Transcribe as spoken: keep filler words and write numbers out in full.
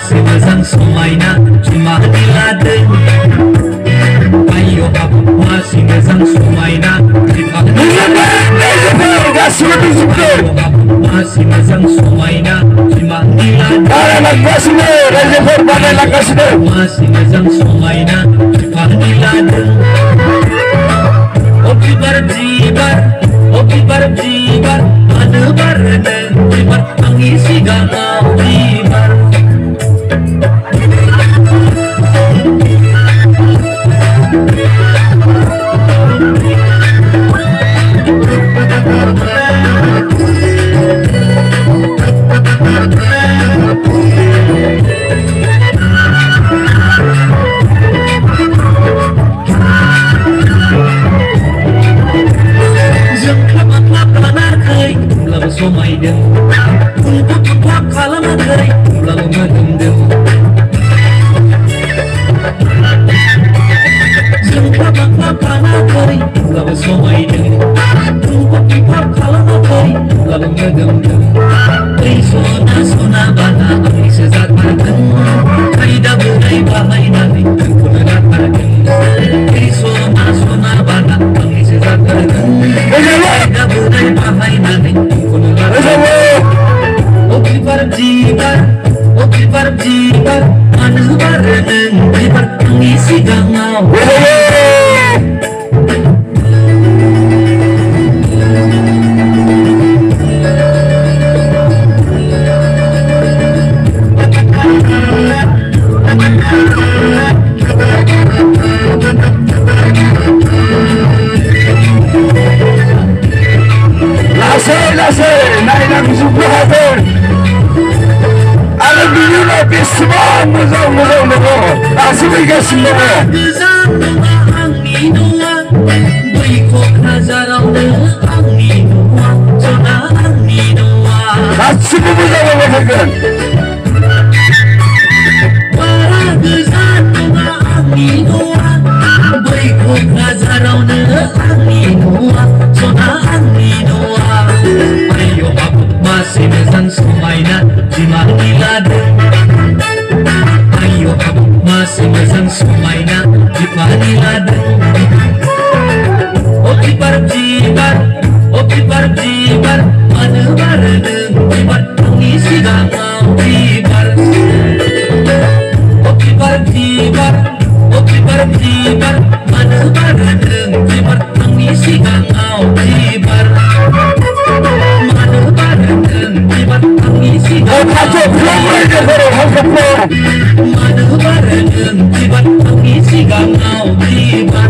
masih moजां समायना बिमानि लादों आयौ आबौ masih मोजां समायना बिमानि masih मोजां समायना बिमानि लादों masih मोजां समायना बिमानि लादों oh bibar bibar oh bibar bibar mana bareng bibar angin siganau bibar समायदों फुलखौ थुख्लाब खालामाखै अब्लाबो मोदोमदों जोंख्लाब माख्लाब खालामाखै अब्लाबो समायदों फुलखौ थुख्लाब खालामाखै अब्लाबो मोदोमदों बै सना सना बाना आंनिसो जाथारगोन खायदा बुनाय बाहायनानै आंखौनो लाथारगोन बै सना सना बाना आंनिसो जाथारगोन खायदा बुनाय बाहायनानै oh bibar bibar oh bibar bibar mana bareng bibar angin siganau moजां moजां दङ दासिमैगासिनो दङ गोजान नङा आंनि न'आ बै क'क्राझारावनो आंनि न'आ जना आंनि न'आ गासिबो मोजाङाव फैगोन बारा गोजान नङा आंनि न'आ बै क'क्राझारावनो आंनि न'आ जना आंनि न'आ आयौ आबौ masih मोजां समायना बिमानि लादों ayo abu masih moजां समायना बिमानि लादों oh bibar bibar oh bibar bibar mana bareng bibar angin siganau bibar oh bibar bibar oh bibar bibar mana bareng bibar angin siganau bibar mana bareng bibar angin siganau mana bareng bibar angin siganau bibar